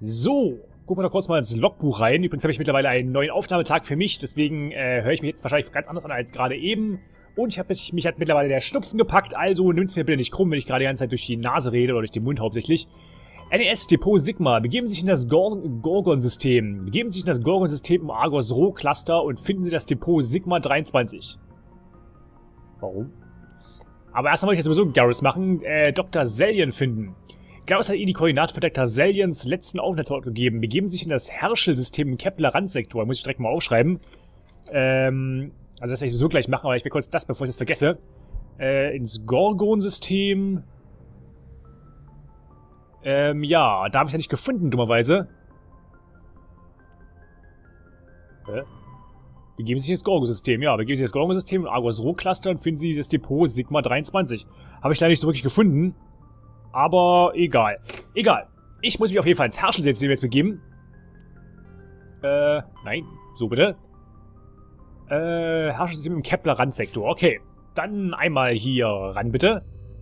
So, gucken wir doch kurz mal ins Logbuch rein. Übrigens habe ich mittlerweile einen neuen Aufnahmetag für mich, deswegen höre ich mich jetzt wahrscheinlich ganz anders an als gerade eben. Und mich hat mittlerweile der Schnupfen gepackt, also nimmt's mir bitte nicht krumm, wenn ich gerade die ganze Zeit durch die Nase rede oder durch den Mund hauptsächlich. NES Depot Sigma, begeben Sie sich in das Gorgon-System. Begeben Sie sich in das Gorgon-System im Argos-Rho-Cluster und finden Sie das Depot Sigma 23. Warum? Aber erstmal wollte ich jetzt sowieso Garrus machen, Dr. Sellian finden. Garrus hat Ihnen die Koordinaten für Dr. Sellians letzten Aufenthaltsort gegeben. Begeben Sie sich in das Herschel-System im Kepler-Randsektor. Muss ich direkt mal aufschreiben. Also das werde ich sowieso gleich machen, aber ich will kurz das, bevor ich das vergesse. Ins Gorgon-System. Ja, da habe ich ja nicht gefunden, dummerweise. Begeben Sie sich ins Gorgon-System. Ja, begeben Sie sich ins Gorgon-System im Argos-Rho-Cluster und finden Sie das Depot Sigma 23. Habe ich da nicht so wirklich gefunden. Aber egal. Egal. Ich muss mich auf jeden Fall ins Herschel-System jetzt begeben. Nein. So bitte. Herschel-System im Kepler-Randsektor. Okay. Dann einmal hier ran, bitte.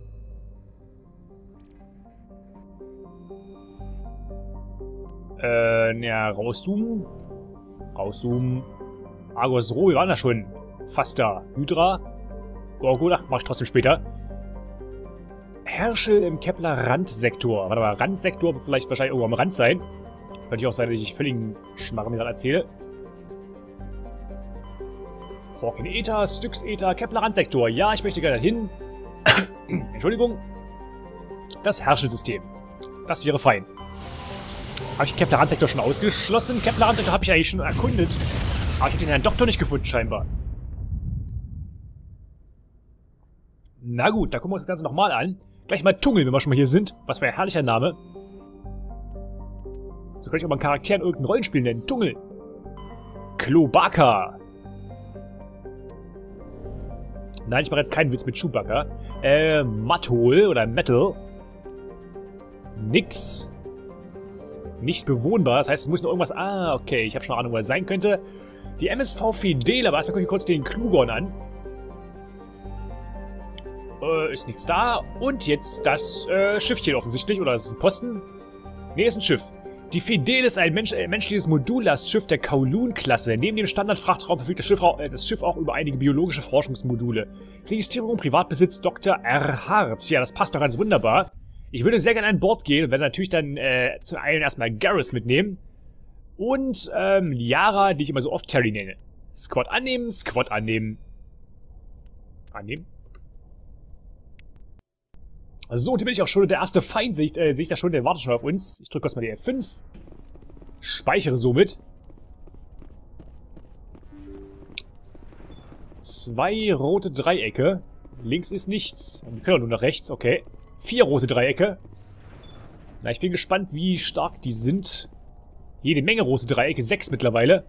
Ja, rauszoomen. Rauszoomen. Argos-Rho, wir waren da schon. Fast da. Hydra. Gorgon, ach, mach ich trotzdem später. Herschel im Kepler-Randsektor. Warte mal, Randsektor wird vielleicht wahrscheinlich irgendwo am Rand sein. Könnte auch sein, dass ich völligen Schmarrn mir gerade erzähle. Hawking Ether, Styx Ether, Kepler-Randsektor. Ja, ich möchte gerne hin. Entschuldigung. Das Herschel-System. Das wäre fein. Habe ich den Kepler-Randsektor schon ausgeschlossen? Kepler-Randsektor habe ich eigentlich schon erkundet. Aber ich habe den Herrn Doktor nicht gefunden, scheinbar. Na gut, da gucken wir uns das Ganze nochmal an. Gleich mal Tungel, wenn wir schon mal hier sind. Was für ein herrlicher Name. So könnte ich auch mal einen Charakter in irgendein Rollenspiel nennen. Tungel. Klobaka. Nein, ich mache jetzt keinen Witz mit Chewbacca. Mathol oder Metal. Nix. Nicht bewohnbar, das heißt, es muss noch irgendwas... Ah, okay, ich habe schon eine Ahnung, was es sein könnte. Die MSV Fidel, aber erstmal gucke ich kurz den Klugon an. Ist nichts da. Und jetzt das Schiffchen offensichtlich, oder ist es ein Posten? Ne, ist ein Schiff. Die Fidel ist ein menschliches Modullastschiff der Kowloon-Klasse. Neben dem Standardfrachtraum verfügt das Schiff auch über einige biologische Forschungsmodule. Registrierung, Privatbesitz, Dr. R. Hart. Ja, das passt doch ganz wunderbar. Ich würde sehr gerne an Bord gehen und werde natürlich dann zum einen erstmal Garrus mitnehmen. Und Liara, die ich immer so oft Terry nenne. Squad annehmen, Squad annehmen. Annehmen. So, und hier bin ich auch schon. Der erste Feind sehe ich da schon, der wartet schon auf uns. Ich drücke kurz mal die F5. Speichere somit. 2 rote Dreiecke. Links ist nichts. Wir können auch nur nach rechts, okay. 4 rote Dreiecke. Na, ich bin gespannt, wie stark die sind. Jede Menge rote Dreiecke, 6 mittlerweile.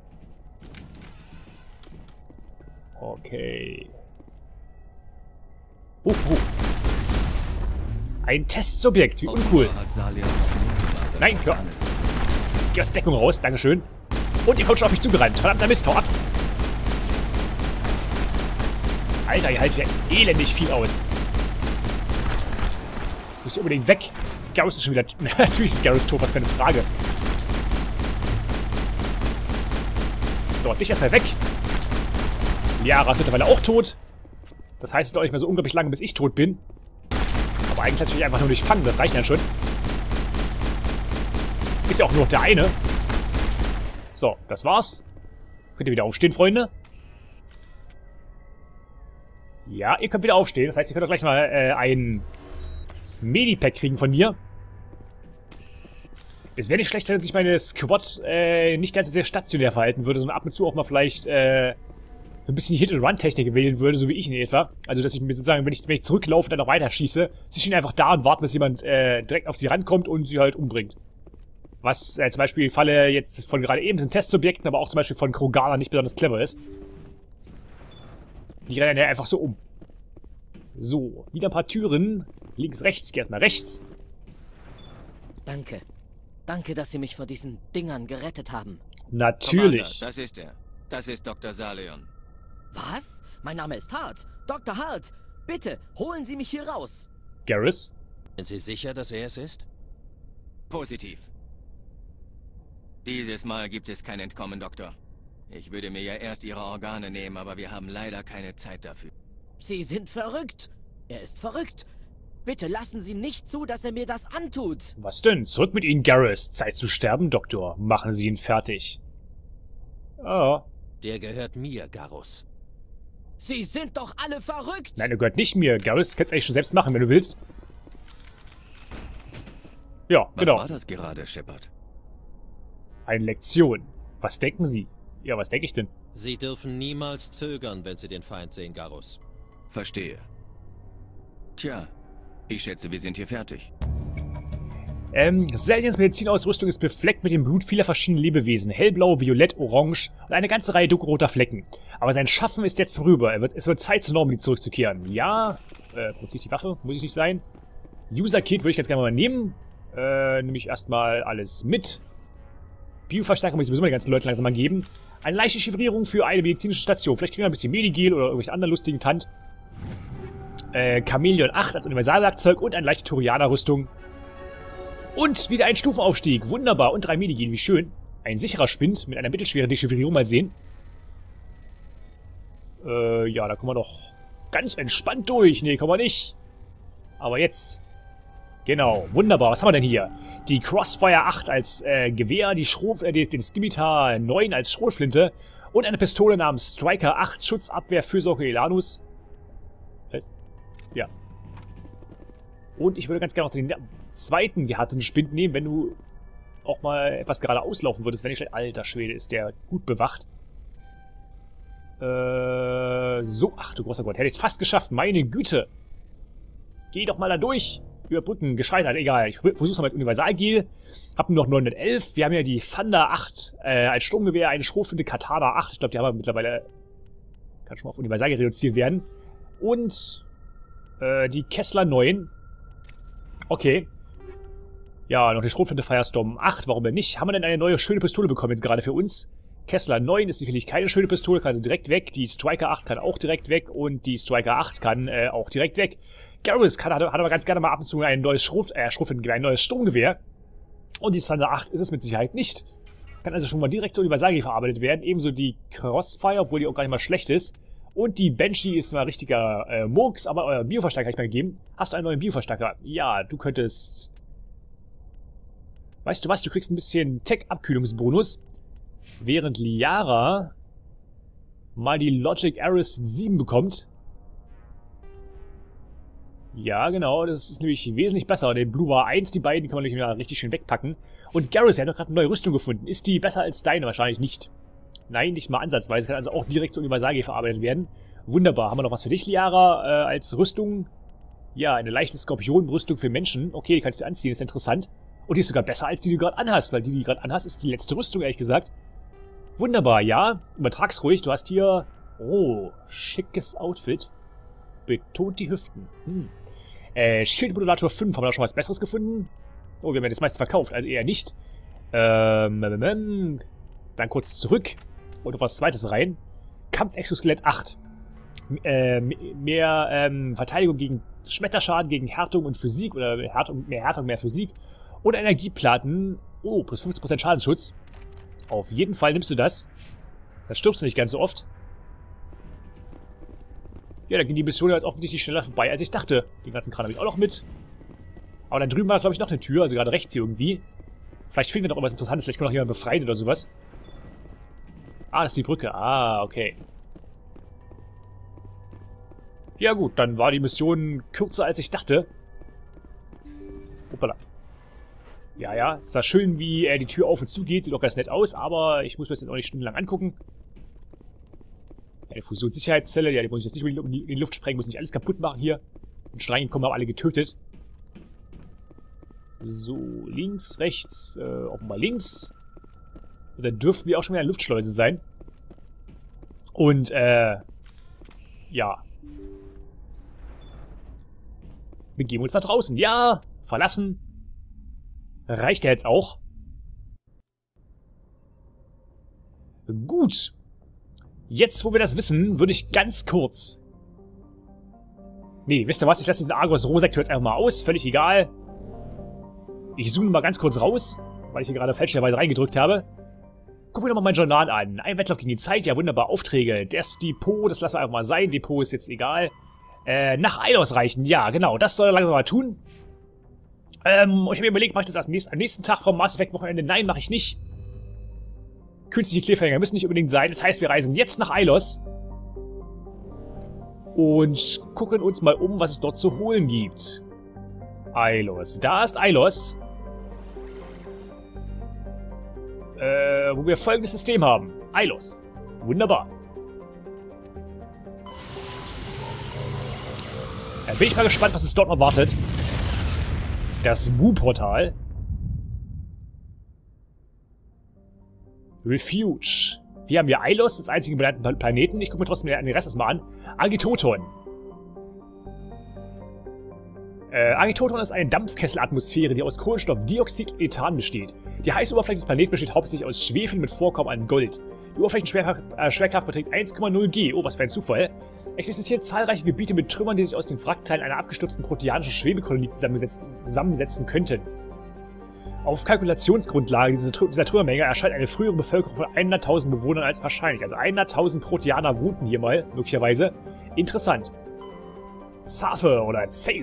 Okay. Ein Testsubjekt, wie uncool. Nein, hör. Geh aus Deckung raus, dankeschön. Und ihr kommt schon auf mich zugerannt. Verdammter Mist, hau ab. Alter, ihr haltet ja elendig viel aus. Muss unbedingt weg. Garrus ist schon wieder... Natürlich ist Garrus tot, was für eine Frage. So, dich erstmal weg. Liara ist mittlerweile auch tot. Das heißt, es dauert nicht mehr so unglaublich lange, bis ich tot bin. Aber eigentlich lasse ich mich einfach nur durchfangen, das reicht dann schon. Ist ja auch nur noch der eine. So, das war's. Könnt ihr wieder aufstehen, Freunde? Ja, ihr könnt wieder aufstehen. Das heißt, ihr könnt auch gleich mal ein Medipack kriegen von mir. Es wäre nicht schlecht, wenn sich meine Squad nicht ganz sehr stationär verhalten würde, sondern ab und zu auch mal vielleicht so ein bisschen die Hit-and-Run-Technik wählen würde, so wie ich in etwa. Also, dass ich mir sozusagen, wenn ich zurücklaufe, dann noch weiter schieße, sie stehen einfach da und warten, bis jemand direkt auf sie rankommt und sie halt umbringt. Was zum Beispiel im Falle jetzt von gerade eben sind Testsubjekten, aber auch zum Beispiel von Krogana nicht besonders clever ist. Die rennen ja einfach so um. So, wieder ein paar Türen. Links, rechts. Ich gehe erstmal rechts. Danke. Danke, dass Sie mich vor diesen Dingern gerettet haben. Natürlich. Commander, das ist er. Das ist Dr. Sellian. Was? Mein Name ist Hart. Dr. Hart. Bitte, holen Sie mich hier raus. Garrus? Sind Sie sicher, dass er es ist? Positiv. Dieses Mal gibt es kein Entkommen, Doktor. Ich würde mir ja erst Ihre Organe nehmen, aber wir haben leider keine Zeit dafür. Sie sind verrückt. Er ist verrückt. Bitte lassen Sie nicht zu, dass er mir das antut. Was denn? Zurück mit Ihnen, Garrus. Zeit zu sterben, Doktor. Machen Sie ihn fertig. Ah. Der gehört mir, Garrus. Sie sind doch alle verrückt. Nein, er gehört nicht mir. Garrus, kannst du eigentlich schon selbst machen, wenn du willst. Ja, Was genau. war das gerade, Shepard? Eine Lektion. Was denken Sie? Ja, was denke ich denn? Sie dürfen niemals zögern, wenn Sie den Feind sehen, Garrus. Verstehe. Tja, ich schätze, wir sind hier fertig. Salians Medizinausrüstung ist befleckt mit dem Blut vieler verschiedener Lebewesen. Hellblau, violett, orange und eine ganze Reihe dunkelroter Flecken. Aber sein Schaffen ist jetzt vorüber. Es wird Zeit, zur Normandy zurückzukehren. Ja, benutze ich die Waffe? Muss ich nicht sein. User-Kit würde ich ganz gerne mal nehmen. Nehme ich erstmal alles mit. Bioverstärker muss ich sowieso mal den ganzen Leuten langsam mal geben. Eine leichte Chiffrierung für eine medizinische Station. Vielleicht kriegen wir ein bisschen Medigel oder irgendwelche anderen lustigen Tant. Chameleon 8 als Universalwerkzeug und eine leichte Turianer-Rüstung. Und wieder ein Stufenaufstieg. Wunderbar. Und 3 Medigel. Wie schön. Ein sicherer Spind mit einer mittelschweren Dechiffrierung. Mal sehen. Ja, da kommen wir doch ganz entspannt durch. Nee, kommen wir nicht. Aber jetzt. Genau. Wunderbar. Was haben wir denn hier? Die Crossfire 8 als Gewehr, den Scimitar 9 als Schrotflinte und eine Pistole namens Striker 8, Schutzabwehr, Fürsorge Elanus. Was? Ja. Und ich würde ganz gerne noch den zweiten gehärteten Spind nehmen, wenn du auch mal etwas gerade auslaufen würdest. Wenn ich... Alter Schwede, ist der gut bewacht. So, ach du großer Gott, hätte ich es fast geschafft. Meine Güte. Geh doch mal da durch. Überbrücken, gescheitert, egal. Ich versuch's mal mit Universalgel. Hab nur noch 911. Wir haben ja die Thunder 8 als Sturmgewehr, eine Schrotflinte Katana 8. Ich glaube, die haben wir mittlerweile... Kann schon mal auf Universalgel reduziert werden. Und die Kessler 9. Okay. Ja, noch die Schrotflinte Firestorm 8. Warum denn nicht? Haben wir denn eine neue schöne Pistole bekommen jetzt gerade für uns? Kessler 9 ist sicherlich keine schöne Pistole, kann sie direkt weg. Die Striker 8 kann auch direkt weg. Und die Striker 8 kann auch direkt weg. Garrus hat aber ganz gerne mal ab und zu ein neues Schrotflintengewehr, ein neues Sturmgewehr. Und die Thunder 8 ist es mit Sicherheit nicht. Kann also schon mal direkt zur Universalgel verarbeitet werden. Ebenso die Crossfire, obwohl die auch gar nicht mal schlecht ist. Und die Banshee ist mal richtiger Murks, aber euer Bioverstärker habe ich mal gegeben. Hast du einen neuen Bioverstärker? Ja, du könntest... Weißt du was? Du kriegst ein bisschen Tech-Abkühlungsbonus. Während Liara mal die Logic Aris 7 bekommt. Ja, genau, das ist nämlich wesentlich besser. Den Blue War 1, die beiden, kann man nämlich mal richtig schön wegpacken. Und Garrus hat doch gerade eine neue Rüstung gefunden. Ist die besser als deine? Wahrscheinlich nicht. Nein, nicht mal ansatzweise. Kann also auch direkt zur Universalgel verarbeitet werden. Wunderbar. Haben wir noch was für dich, Liara, als Rüstung? Ja, eine leichte Skorpion-Rüstung für Menschen. Okay, die kannst du anziehen, ist interessant. Und die ist sogar besser, als die du gerade anhast. Weil die du gerade anhast, ist die letzte Rüstung, ehrlich gesagt. Wunderbar, ja. Übertrag's ruhig. Du hast hier... Oh, schickes Outfit. Betont die Hüften. Schildmodulator 5. Haben wir da schon was Besseres gefunden? Oh, wir haben ja das meiste verkauft. Also eher nicht. Dann kurz zurück. Und noch was Zweites rein. Kampfexoskelett 8. Mehr Verteidigung gegen Schmetterschaden, gegen Härtung und Physik. Oder mehr Härtung, mehr Physik. Und Energieplatten. Oh, plus 15% Schadensschutz. Auf jeden Fall nimmst du das. Das stirbst du nicht ganz so oft. Ja, da ging die Mission jetzt offensichtlich schneller vorbei, als ich dachte. Den ganzen Kran habe ich auch noch mit. Aber da drüben war, glaube ich, noch eine Tür. Also gerade rechts hier irgendwie. Vielleicht finden wir noch irgendwas Interessantes. Vielleicht können wir noch jemanden befreien oder sowas. Ah, das ist die Brücke. Ah, okay. Ja gut, dann war die Mission kürzer, als ich dachte. Hoppala. Ja, es war schön, wie die Tür auf und zu geht. Sieht auch ganz nett aus, aber ich muss mir das jetzt auch nicht stundenlang angucken. Eine Fusionssicherheitszelle, ja, die muss ich jetzt nicht in die Luft sprengen, muss nicht alles kaputt machen hier. Und schon reingekommen, haben alle getötet. So, links, rechts, offenbar links. Und dann dürften wir auch schon wieder eine Luftschleuse sein. Und, ja. Begeben uns nach draußen. Ja, verlassen. Reicht ja jetzt auch. Gut. Jetzt, wo wir das wissen, würde ich ganz kurz... Nee, wisst ihr was? Ich lasse diesen Argos-Rohsektor jetzt einfach mal aus. Völlig egal. Ich zoome mal ganz kurz raus. weil ich hier gerade fälschlicherweise reingedrückt habe. Gucken wir doch mal mein Journal an. Ein Wettlauf gegen die Zeit, ja wunderbar. Aufträge. Das Depot, das lassen wir einfach mal sein. Depot ist jetzt egal. Nach Eilos reichen, ja genau. Das soll er langsam mal tun. Und ich habe mir überlegt, mache ich das am nächsten Tag vom Mass Effect Wochenende? Nein, mache ich nicht. Künstliche Cliffhanger müssen nicht unbedingt sein. Das heißt, wir reisen jetzt nach Eilos. Und gucken uns mal um, was es dort zu holen gibt. Eilos. Da ist Eilos. Wo wir folgendes System haben. Eilos. Wunderbar. Da bin ich mal gespannt, was es dort erwartet. Das Mu-Portal. Refuge. Hier haben wir Eilos, das einzige benannten Planeten. Ich gucke mir trotzdem den Rest erstmal an. Agitoton. Agitoton ist eine Dampfkesselatmosphäre, die aus Kohlenstoffdioxid und Ethan besteht. Die heiße Oberfläche des Planeten besteht hauptsächlich aus Schwefel mit Vorkommen an Gold. Die Oberflächenschwerkraft beträgt 1,0 G. Oh, was für ein Zufall. Es existieren zahlreiche Gebiete mit Trümmern, die sich aus den Wrackteilen einer abgestürzten proteanischen Schwebekolonie zusammensetzen könnten. Auf Kalkulationsgrundlage dieser Trümmermenge erscheint eine frühere Bevölkerung von 100.000 Bewohnern als wahrscheinlich. Also 100.000 Proteaner wohnten hier mal, möglicherweise. Interessant. Zafe oder Safe.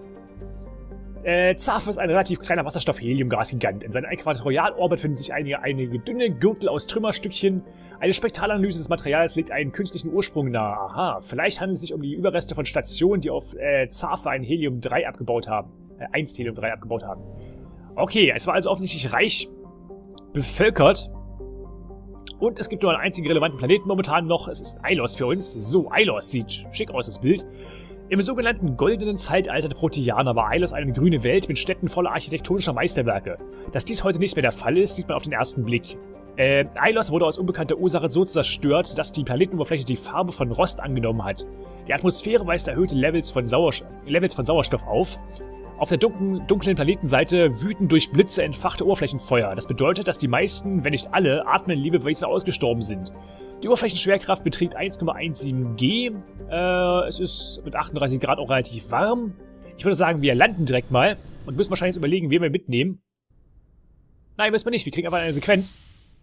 Zafe ist ein relativ kleiner Wasserstoff-Helium-Gas-Gigant. In seinem Äquatorialorbit finden sich einige dünne Gürtel aus Trümmerstückchen. Eine Spektralanalyse des Materials legt einen künstlichen Ursprung nahe. Aha, vielleicht handelt es sich um die Überreste von Stationen, die auf Zafe ein Helium-3 abgebaut haben. 1 Helium-3 abgebaut haben. Okay, es war also offensichtlich reich bevölkert. Und es gibt nur einen einzigen relevanten Planeten momentan noch. Es ist Eilos für uns. So, Eilos sieht schick aus, das Bild. Im sogenannten goldenen Zeitalter der Proteaner war Eilos eine grüne Welt mit Städten voller architektonischer Meisterwerke. Dass dies heute nicht mehr der Fall ist, sieht man auf den ersten Blick. Eilos wurde aus unbekannter Ursache so zerstört, dass die Planetenoberfläche die Farbe von Rost angenommen hat. Die Atmosphäre weist erhöhte Levels von Sauerstoff auf. Auf der dunklen Planetenseite wüten durch Blitze entfachte Oberflächenfeuer. Das bedeutet, dass die meisten, wenn nicht alle, atmenden Lebewesen ausgestorben sind. Die Oberflächenschwerkraft beträgt 1,17 G. Es ist mit 38 Grad auch relativ warm. Ich würde sagen, wir landen direkt mal und müssen wahrscheinlich jetzt überlegen, wen wir mitnehmen. Nein, müssen wir nicht. Wir kriegen einfach eine Sequenz.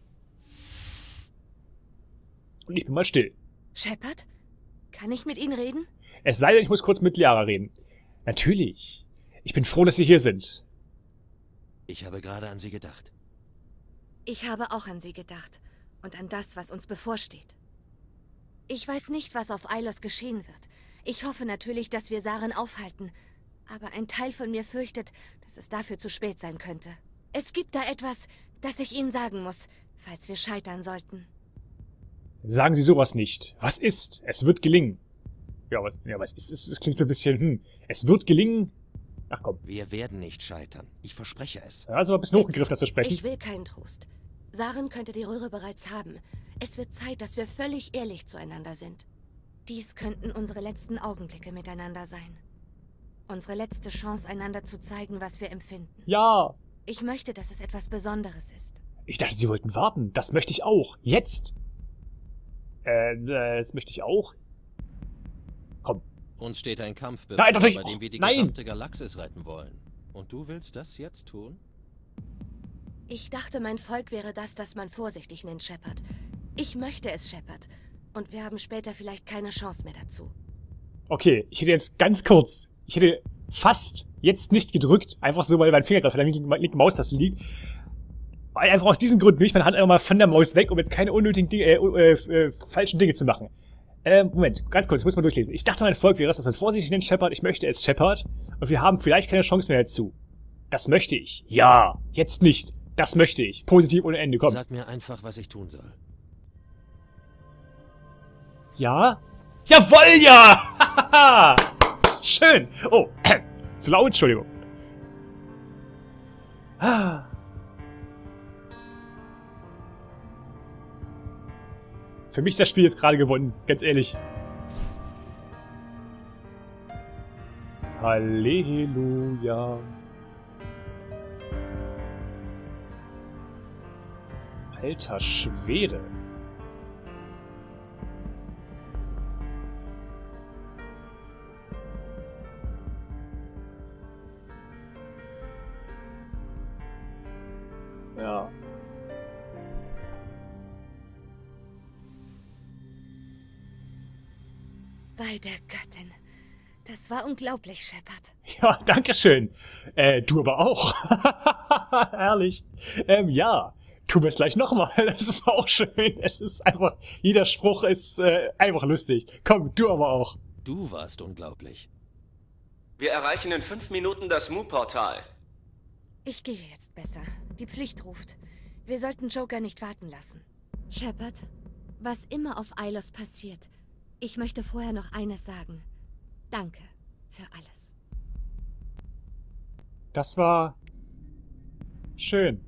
Und ich bin mal still. Shepard? Kann ich mit Ihnen reden? Es sei denn, ich muss kurz mit Liara reden. Natürlich. Ich bin froh, dass Sie hier sind. Ich habe gerade an Sie gedacht. Ich habe auch an Sie gedacht. Und an das, was uns bevorsteht. Ich weiß nicht, was auf Eilos geschehen wird. Ich hoffe natürlich, dass wir Saren aufhalten. Aber ein Teil von mir fürchtet, dass es dafür zu spät sein könnte. Es gibt da etwas, das ich Ihnen sagen muss, falls wir scheitern sollten. Sagen Sie sowas nicht. Was ist? Es wird gelingen. Ja, was ist es? Es klingt so ein bisschen, Es wird gelingen. Ach komm. Wir werden nicht scheitern. Ich verspreche es. Ja, ist aber ein bisschen hochgegriffen, das Versprechen. Ich will keinen Trost. Saren könnte die Röhre bereits haben. Es wird Zeit, dass wir völlig ehrlich zueinander sind. Dies könnten unsere letzten Augenblicke miteinander sein. Unsere letzte Chance, einander zu zeigen, was wir empfinden. Ja. Ich möchte, dass es etwas Besonderes ist. Ich dachte, Sie wollten warten. Das möchte ich auch. Jetzt. Das möchte ich auch. Komm. Uns steht ein Kampf bevor, Nein, doch nicht. bei dem wir die Nein. gesamte Galaxis retten wollen. Und du willst das jetzt tun? Ich dachte, mein Volk wäre das man vorsichtig nennt, Shepard. Ich möchte es, Shepard. Und wir haben später vielleicht keine Chance mehr dazu. Okay, ich hätte jetzt ganz kurz. Ich hätte fast jetzt nicht gedrückt. Einfach so, weil mein Finger gerade von der linken Maustaste liegt. Weil einfach aus diesen Gründen nehme ich meine Hand einfach mal von der Maus weg, um jetzt keine unnötigen falschen Dinge zu machen. Moment, ganz kurz, ich muss mal durchlesen. Ich dachte, mein Volk wäre das man vorsichtig nennt, Shepard. Ich möchte es, Shepard. Und wir haben vielleicht keine Chance mehr dazu. Das möchte ich. Ja, jetzt nicht. Das möchte ich. Positiv ohne Ende, komm. Sag mir einfach, was ich tun soll. Ja? Jawoll, ja! Schön. Oh, zu laut, Entschuldigung. Für mich ist das Spiel jetzt gerade gewonnen, ganz ehrlich. Halleluja. Alter Schwede. Ja. Bei der Göttin. Das war unglaublich, Shepard. Ja, danke schön. Du aber auch. Herrlich. Ja, tun wir es gleich nochmal. Das ist auch schön. Es ist einfach, jeder Spruch ist einfach lustig. Komm, du aber auch. Du warst unglaublich. Wir erreichen in 5 Minuten das Mu-Portal. Ich gehe jetzt besser. Die Pflicht ruft. Wir sollten Joker nicht warten lassen. Shepard, was immer auf Ilos passiert, ich möchte vorher noch eines sagen. Danke für alles. Das war schön.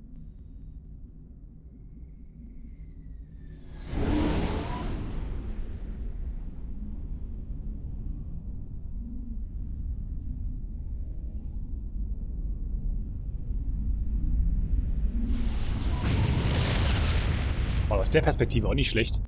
Aber aus der Perspektive auch nicht schlecht.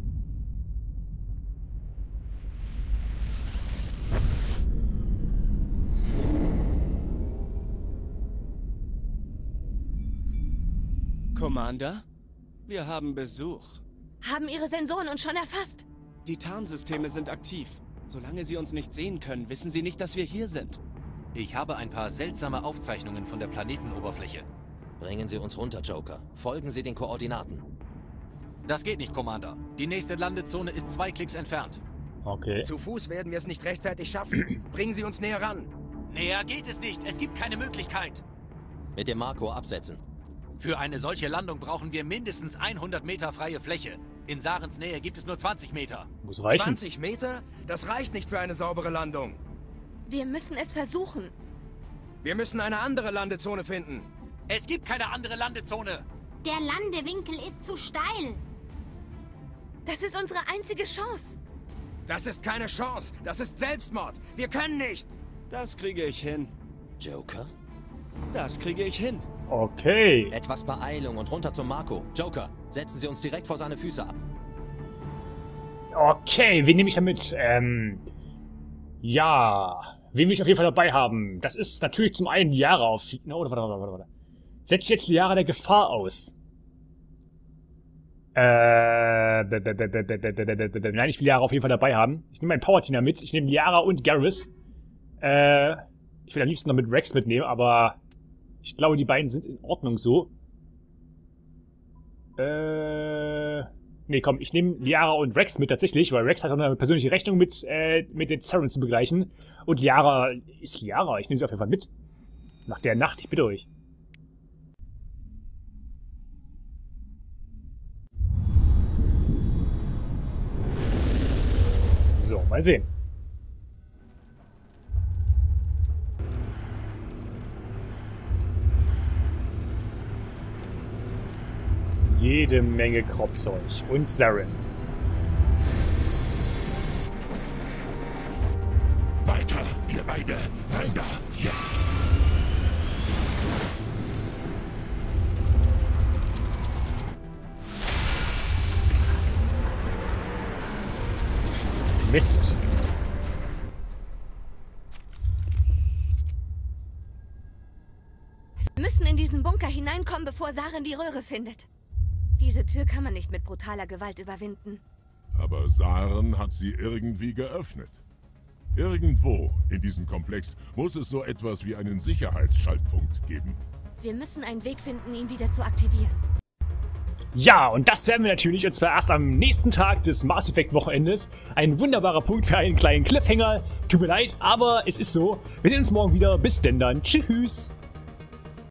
Commander? Wir haben Besuch. Haben Ihre Sensoren uns schon erfasst? Die Tarnsysteme sind aktiv. Solange sie uns nicht sehen können, wissen sie nicht, dass wir hier sind. Ich habe ein paar seltsame Aufzeichnungen von der Planetenoberfläche. Bringen Sie uns runter, Joker. Folgen Sie den Koordinaten. Das geht nicht, Commander. Die nächste Landezone ist 2 Klicks entfernt. Okay. Zu Fuß werden wir es nicht rechtzeitig schaffen. Bringen Sie uns näher ran. Näher geht es nicht. Es gibt keine Möglichkeit. Mit dem Marco absetzen. Für eine solche Landung brauchen wir mindestens 100 Meter freie Fläche. In Sarens Nähe gibt es nur 20 Meter. Muss reichen. 20 Meter? Das reicht nicht für eine saubere Landung. Wir müssen es versuchen. Wir müssen eine andere Landezone finden. Es gibt keine andere Landezone. Der Landewinkel ist zu steil. Das ist unsere einzige Chance. Das ist keine Chance. Das ist Selbstmord. Wir können nicht. Das kriege ich hin. Joker? Das kriege ich hin. Okay. Etwas Beeilung und runter zum Marco. Joker, setzen Sie uns direkt vor seine Füße ab. Okay, wen nehme ich damit? Ja. Wen will ich auf jeden Fall dabei haben? Das ist natürlich zum einen Liara auf... Oh, warte. Setze ich jetzt Liara der Gefahr aus? Nein, ich will Liara auf jeden Fall dabei haben. Ich nehme meinen Power-Tina mit. Ich nehme Liara und Garrus. Ich will am liebsten noch mit Rex mitnehmen, aber ich glaube, die beiden sind in Ordnung so. Nee, komm, ich nehme Liara und Rex mit tatsächlich, weil Rex hat auch eine persönliche Rechnung mit den Saren zu begleichen. Und Liara ist Liara. Ich nehme sie auf jeden Fall mit. Nach der Nacht, ich bitte euch. So, mal sehen. Jede Menge Kropfzeug. Und Saren. Weiter, ihr beide. Rein da, jetzt. Mist. Wir müssen in diesen Bunker hineinkommen, bevor Saren die Röhre findet. Diese Tür kann man nicht mit brutaler Gewalt überwinden. Aber Saren hat sie irgendwie geöffnet. Irgendwo in diesem Komplex muss es so etwas wie einen Sicherheitsschaltpunkt geben. Wir müssen einen Weg finden, ihn wieder zu aktivieren. Ja, und das werden wir natürlich, und zwar erst am nächsten Tag des Mass Effect Wochenendes. Ein wunderbarer Punkt für einen kleinen Cliffhanger. Tut mir leid, aber es ist so. Wir sehen uns morgen wieder. Bis denn dann. Tschüss.